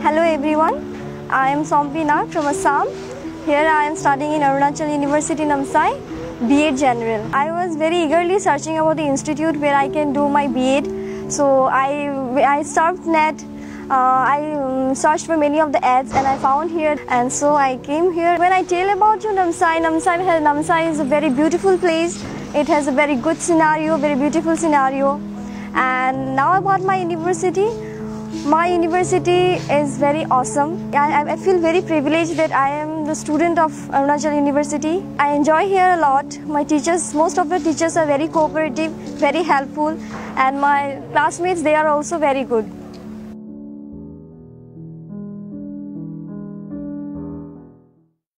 Hello everyone, I am Sompi Nag from Assam. Here I am studying in Arunachal University Namsai, B.Ed General. I was very eagerly searching about the institute where I can do my B.Ed. So I surfed net, I searched for many of the ads and I found here, and so I came here. When I tell about you Namsai is a very beautiful place. It has a very good scenario, very beautiful scenario. And now about my university. My university is very awesome. I feel very privileged that I am the student of Arunachal University. I enjoy here a lot. My teachers, most of the teachers are very cooperative, very helpful, and my classmates, they are also very good.